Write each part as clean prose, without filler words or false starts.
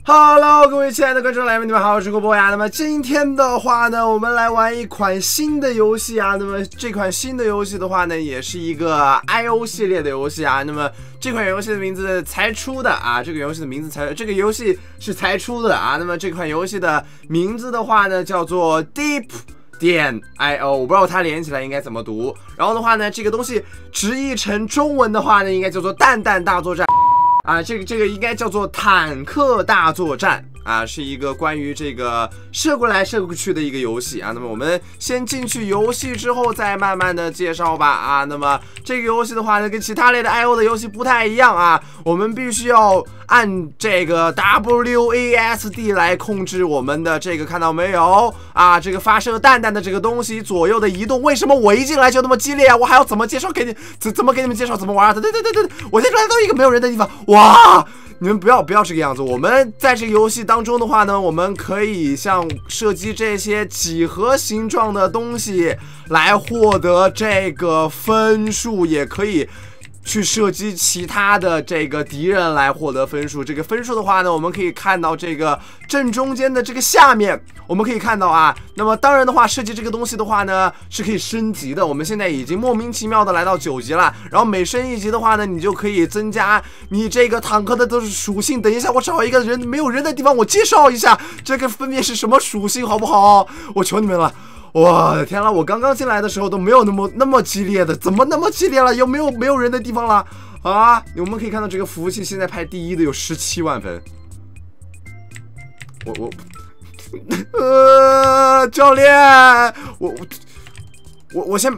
Hello， 各位亲爱的观众来宾，你们好，我是郭博呀。那么今天的话呢，我们来玩一款新的游戏啊。那么这款新的游戏的话呢，也是一个 IO 系列的游戏啊。那么这款游戏的名字才出的啊，这个游戏是才出的啊。那么这款游戏的名字的话呢，叫做 Deep.io， 我不知道它连起来应该怎么读。然后的话呢，这个东西直译成中文的话呢，应该叫做蛋蛋大作战。啊，这个应该叫做坦克大作战啊，是一个关于这个射过来射过去的一个游戏啊。那么我们先进去游戏之后再慢慢的介绍吧啊。那么这个游戏的话呢，跟其他类的 IO 的游戏不太一样啊，我们必须要按这个 WASD 来控制我们的这个，看到没有啊？这个发射蛋蛋的这个东西左右的移动。为什么我一进来就那么激烈啊？我还要怎么介绍给你？怎么给你们介绍怎么玩啊？对，我现在来到一个没有人的地方，哇！你们不要这个样子。我们在这个游戏当中的话呢，我们可以像射击这些几何形状的东西来获得这个分数，也可以去射击其他的这个敌人来获得分数。这个分数的话呢，我们可以看到这个正中间的这个下面，我们可以看到啊。那么当然的话，射击这个东西的话呢，是可以升级的。我们现在已经莫名其妙的来到9级了，然后每升一级的话呢，你就可以增加你这个坦克的都是属性。等一下，我找一个人没有人的地方，我介绍一下这个分别是什么属性，好不好？我求你们了。我的天啦！我刚刚进来的时候都没有那么激烈的，怎么那么激烈了？有没有人的地方了啊？我们可以看到这个服务器现在排第一的有17万分。教练，我先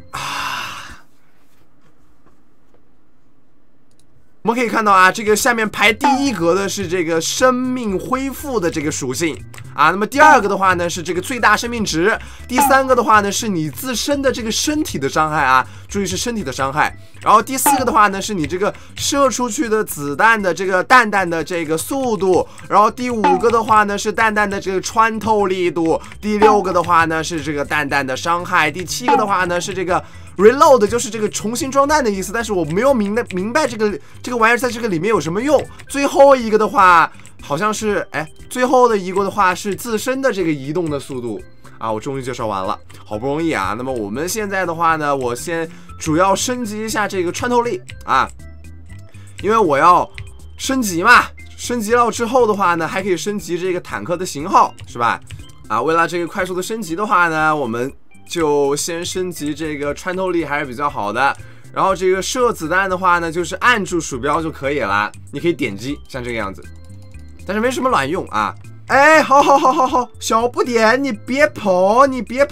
我们可以看到啊，这个下面排第一格的是这个生命恢复的这个属性啊，那么第二个的话呢是这个最大生命值，第三个的话呢是你自身的这个身体的伤害啊，注意是身体的伤害，然后第四个的话呢是你这个射出去的子弹的这个蛋蛋的这个速度，然后第5个的话呢是蛋蛋的这个穿透力度，第6个的话呢是这个蛋蛋的伤害，第7个的话呢是这个Reload 就是这个重新装弹的意思，但是我没有明白这个玩意儿在这个里面有什么用。最后一个的话好像是最后的一个的话是自身的这个移动的速度啊。我终于介绍完了，好不容易啊。那么我们现在的话呢，我先主要升级一下这个穿透力啊，因为我要升级嘛。升级了之后的话呢，还可以升级这个坦克的型号，是吧？啊，为了这个快速的升级的话呢，我们就先升级这个穿透力还是比较好的，然后这个射子弹的话呢，就是按住鼠标就可以了，你可以点击像这个样子，但是没什么卵用啊。好，小不点，你别跑，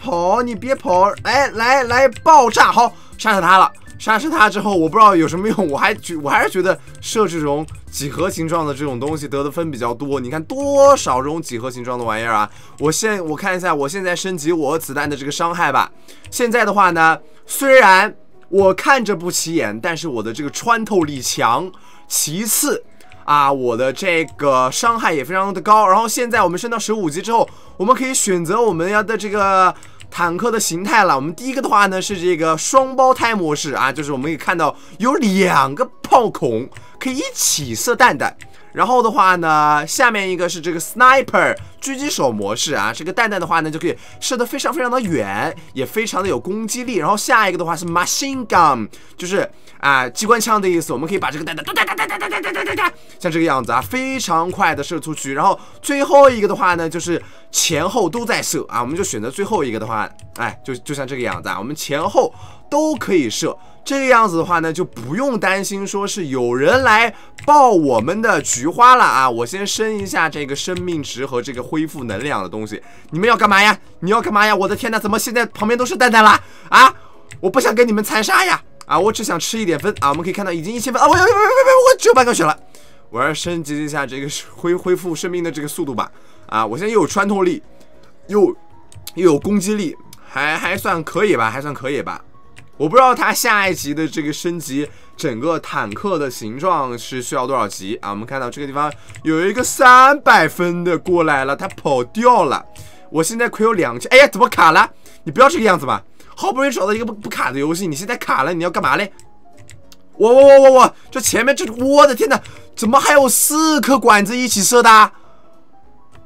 来爆炸，好，杀死他了。杀死他之后，我不知道有什么用，我还是觉得射这种几何形状的这种东西得的分比较多。你看多少种几何形状的玩意儿啊！我看一下，我现在升级我子弹的这个伤害吧。现在的话呢，虽然我看着不起眼，但是我的这个穿透力强。其次啊，我的这个伤害也非常的高。然后现在我们升到15级之后，我们可以选择我们要的这个坦克的形态了。我们第一个的话呢是这个双胞胎模式啊，就是我们可以看到有2个炮孔可以一起射蛋蛋。然后的话呢，下面一个是这个 sniper 狙击手模式啊，这个蛋蛋的话呢就可以射得非常的远，也非常的有攻击力。然后下一个的话是 machine gun， 就是机关枪的意思，我们可以把这个蛋蛋像这个样子啊，非常快的射出去。然后最后一个的话呢，就是前后都在射啊，我们就选择最后一个的话，就像这个样子啊，我们前后都可以射。这个样子的话呢，就不用担心说是有人来爆我们的菊花了啊！我先升一下这个生命值和这个恢复能量的东西。你们要干嘛呀？你要干嘛呀？我的天哪，怎么现在旁边都是蛋蛋啦？啊！我不想跟你们残杀呀！啊，我只想吃一点分啊！我们可以看到已经1000分啊！我只有半个血了。我要升级一下这个恢复生命的这个速度吧！啊，我现在又有穿透力，又有攻击力，还算可以吧？我不知道它下一集的这个升级，整个坦克的形状是需要多少级啊？我们看到这个地方有一个300分的过来了，它跑掉了。我现在亏有2000，哎呀，怎么卡了？你不要这个样子嘛！好不容易找到一个不卡的游戏，你现在卡了，你要干嘛嘞？我，这前面这，我的天哪，怎么还有4颗管子一起射的？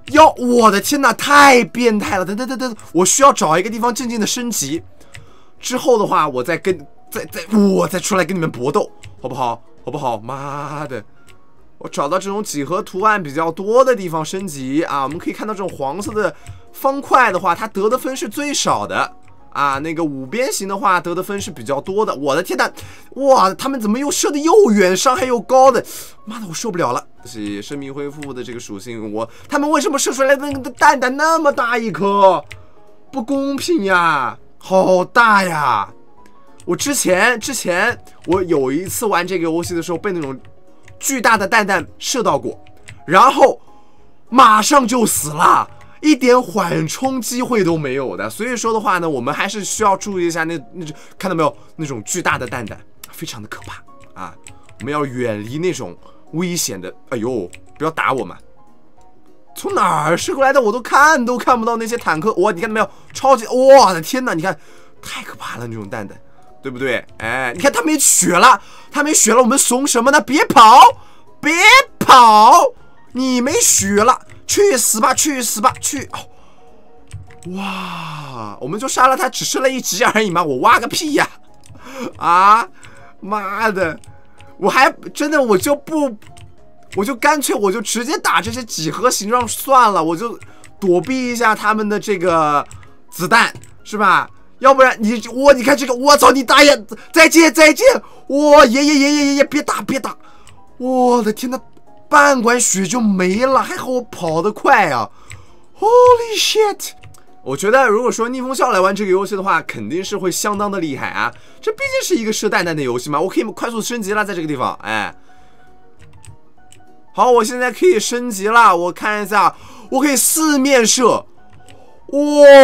我的天哪，太变态了！等，我需要找一个地方静静的升级，之后的话，我再出来跟你们搏斗，好不好？好不好？妈的！我找到这种几何图案比较多的地方升级啊，我们可以看到这种黄色的方块的话，它得的分是最少的啊。那个五边形的话，得的分是比较多的。我的天哪，哇，他们怎么又射的又远，伤害又高的？妈的，我受不了了！是生命恢复的这个属性，他们为什么射出来的那个蛋蛋那么大一颗？不公平呀，好大呀！我之前我有一次玩这个游戏的时候，被那种巨大的蛋蛋射到过，然后马上就死了，一点缓冲机会都没有的。所以说的话呢，我们还是需要注意一下看到没有，那种巨大的蛋蛋非常的可怕啊！我们要远离那种危险的。哎呦，不要打我们！从哪儿射过来的我都看不到那些坦克。你看到没有？超级，我的天哪！你看，太可怕了那种蛋蛋。对不对？哎，你看他没血了，我们怂什么呢？别跑！你没血了，去死吧！哇，我们就杀了他，只射了1级而已嘛，我挖个屁呀！啊，妈的，我还真的我就干脆我就直接打这些几何形状算了，我就躲避一下他们的这个子弹，是吧？要不然你看这个，我操你大爷！再见！爷，别打！我的天呐，半管血就没了，还好我跑得快啊 ！Holy shit！ 我觉得如果说逆风笑来玩这个游戏的话，肯定是会相当的厉害啊！这毕竟是一个射蛋蛋的游戏嘛，我可以快速升级了，在这个地方，哎，好，我现在可以升级了，我看一下，我可以4面射。哇！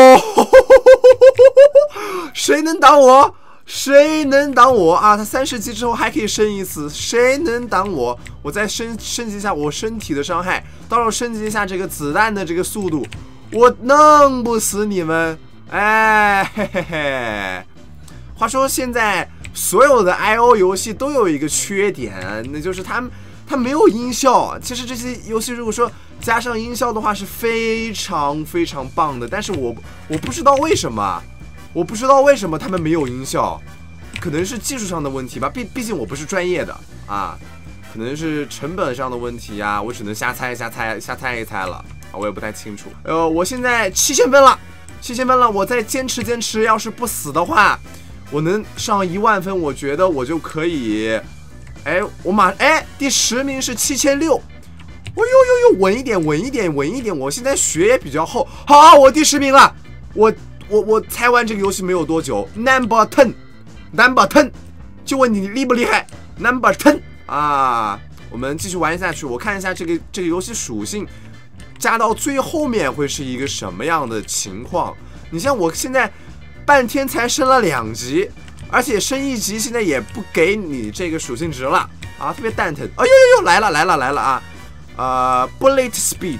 谁能挡我啊？他30级之后还可以升一次，谁能挡我？我再升级一下我身体的伤害，到时候升级一下这个子弹的这个速度，我弄不死你们！哎，嘿嘿嘿。话说现在所有的 IO 游戏都有一个缺点，那就是它没有音效。其实这些游戏如果说加上音效的话是非常非常棒的，但是我不知道为什么他们没有音效，可能是技术上的问题吧，毕竟我不是专业的啊，可能是成本上的问题呀，我只能瞎猜一猜了啊，我也不太清楚。我现在7000分了，我再坚持，要是不死的话，我能上10000分，我觉得我就可以。第10名是7600。哦呦，稳一点！我现在血也比较厚，好，我第10名了。我才玩这个游戏没有多久 ，Number 10，就问你厉不厉害 ？Number 10啊，我们继续玩下去。我看一下这个游戏属性加到最后面会是一个什么样的情况。你像我现在半天才升了2级，而且升1级现在也不给你这个属性值了啊，特别蛋疼。哎呦，来了啊！Bullet Speed，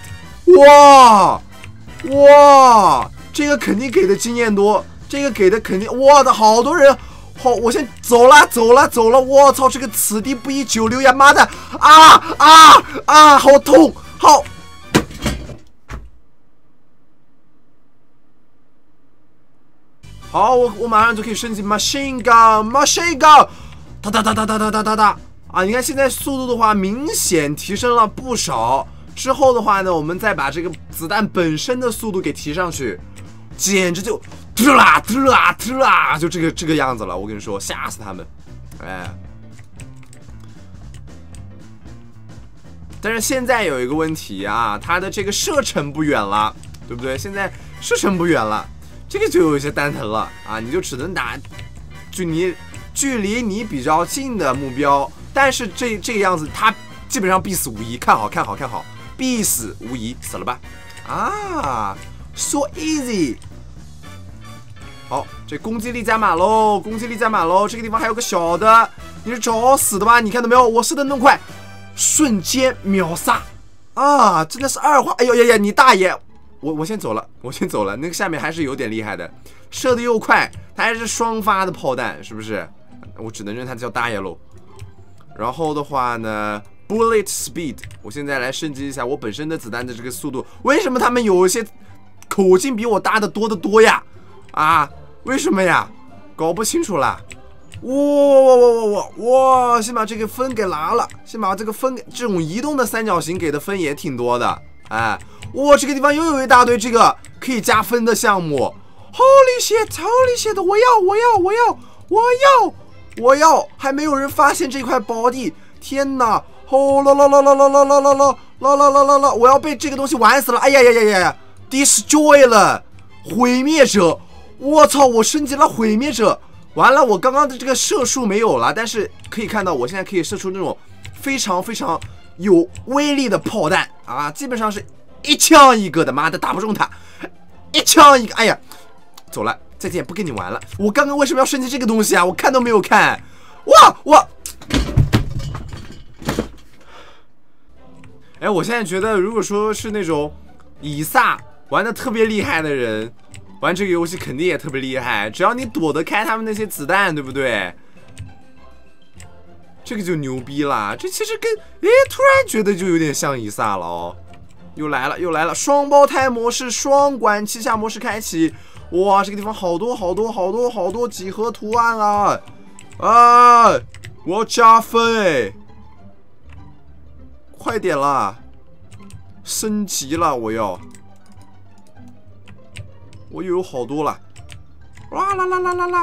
哇，这个肯定给的经验多，这个给的肯定，哇的好多人，好，我先走了，我操，这个此地不宜久留呀，妈的，好痛，好，我马上就可以升级 Machine Gun，哒。啊，你看现在速度的话明显提升了不少，之后的话呢，我们再把这个子弹本身的速度给提上去，简直就突啦，就这个样子了。我跟你说，吓死他们！哎，但是现在有一个问题啊，它的这个射程不远了，对不对？现在射程不远了，这个就有一些蛋疼了啊，你就只能打距离你比较近的目标。但是这个样子，他基本上必死无疑，看好，必死无疑，死了吧？啊 ，so easy。好，这攻击力加满喽，这个地方还有个小的，你是找死的吧？你看到没有？我射的那么快，瞬间秒杀啊！真的是二话，哎呦呀，你大爷！我先走了，那个下面还是有点厉害的，射的又快，他还是双发的炮弹，是不是？我只能认他叫大爷喽。然后的话呢， bullet speed， 我现在来升级一下我本身的子弹的这个速度。为什么他们有一些口径比我大的多得多呀？啊，为什么呀？搞不清楚了。哇！先把这个分给拿了，先把这个分给这种移动的三角形给的分也挺多的。哎，哇，这个地方又有一大堆这个可以加分的项目。Holy shit！ 我要！还没有人发现这块宝地，天哪！哦啦！我要被这个东西玩死了！哎呀 ！Destroy 了，毁灭者！我操！我升级了毁灭者。完了，我刚刚的这个射速没有了，但是可以看到我现在可以射出那种非常有威力的炮弹啊，基本上是一枪一个的，妈的打不中他，一枪一个，哎呀，走了，再见，不跟你玩了。我刚刚为什么要升级这个东西啊？我看都没有看，哇！哎，我现在觉得，如果说是那种以撒玩的特别厉害的人。玩这个游戏肯定也特别厉害，只要你躲得开他们那些子弹，对不对？这个就牛逼了。这其实跟突然觉得就有点像以撒了哦。又来了，双胞胎模式、双管齐下模式开启。哇，这个地方好多几何图案啊！啊，我要加分哎！快点啦，升级了，我又有好多了，啦！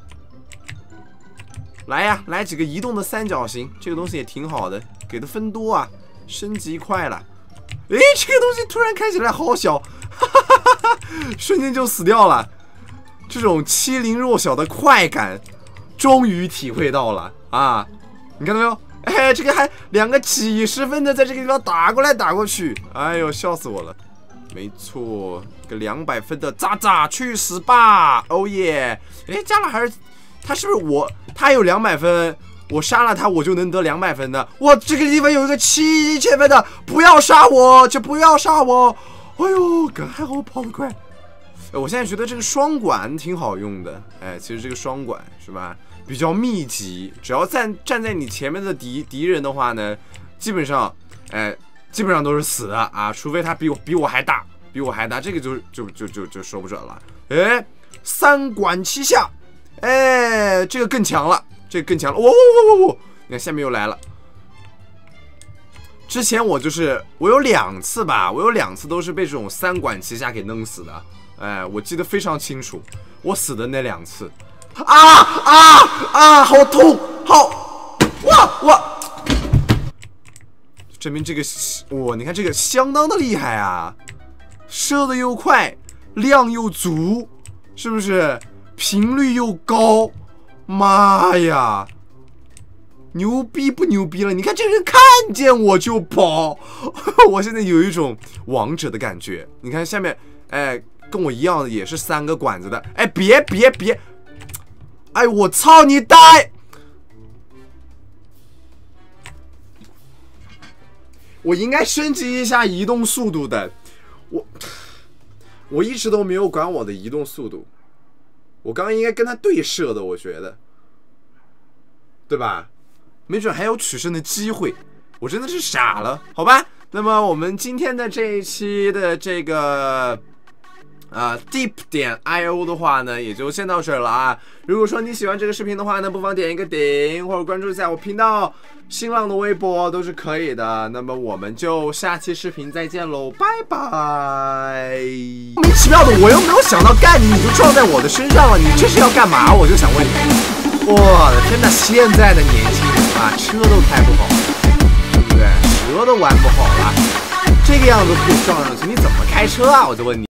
来呀，来几个移动的三角形，这个东西也挺好的，给的分多啊，升级快了。哎，这个东西突然看起来好小，瞬间就死掉了。这种欺凌弱小的快感，终于体会到了啊！你看到没有？哎，这个还两个几十分的在这个地方打过来打过去，哎呦，笑死我了。没错，个200分的渣去死吧！哦耶！哎，加了还是他是不是他有200分，我杀了他我就能得200分的。哇，这个地方有一个7000分的，不要杀我！哎呦，还好我跑得快。我现在觉得这个双管挺好用的。哎，其实这个双管是吧，比较密集，只要站在你前面的敌人的话呢，基本上都是死的啊，除非他比我还大，这个就说不准了。哎，三管齐下，哎，这个更强了，哇！你看下面又来了。之前我有2次吧，都是被这种三管齐下给弄死的。哎，我记得非常清楚，我死的那2次。好痛，哇！证明这个你看这个相当的厉害啊，射的又快，量又足，是不是？频率又高，妈呀，牛逼不牛逼了？你看这人看见我就跑，我现在有一种王者的感觉。你看下面，哎，跟我一样的也是3个管子的，哎，别，哎，我操你呆！我应该升级一下移动速度的，我一直都没有管我的移动速度，我刚刚应该跟他对射的，我觉得，对吧？没准还有取胜的机会，我真的是傻了，好吧？那么我们今天的这一期的这个Deep.io 的话呢，也就先到这儿了啊。如果说你喜欢这个视频的话呢，不妨点一个顶或者关注一下我频道、新浪的微博都是可以的。那么我们就下期视频再见喽，拜拜。莫名其妙的，我又没有想到干你就撞在我的身上了，你这是要干嘛？我就想问你。我的天哪，现在的年轻人啊，车都开不好，对不对？蛇都玩不好了，这个样子可以撞上去，你怎么开车啊？我就问你。